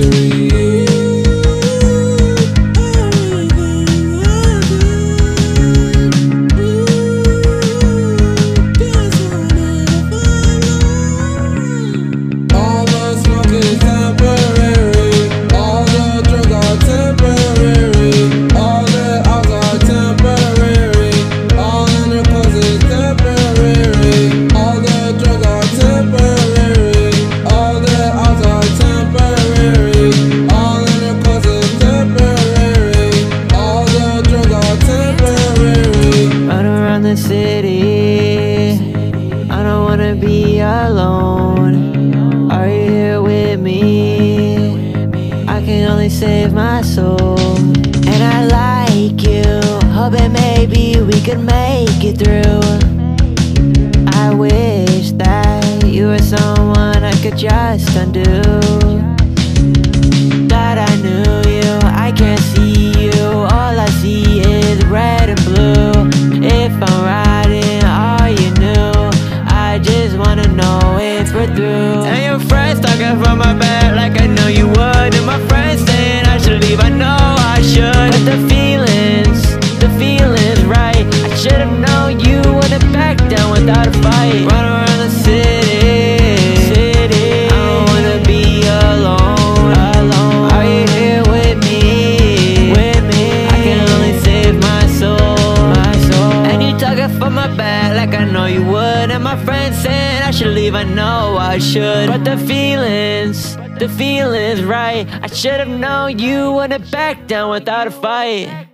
misery. City, I don't wanna be alone. Are you here with me? I can only save my soul. And I like you, hoping maybe we could make it through. I wish that you were someone I could just undo. Glad I knew you, I can't see you, all I see is red and blue. If I'm riding, are you new? I just wanna know if we're through. And your friends talking from my back like I know you would. And my friends saying I should leave, I know I should. But the feeling's right. I should've known you wouldn't back down without a fight. Run around the city, I don't wanna be alone. Are you here with me? I can only save my soul. Talking from my back like I know you would. And my friends saying I should leave, I know I should. But the feeling's right. I should've known you wouldn't back down without a fight.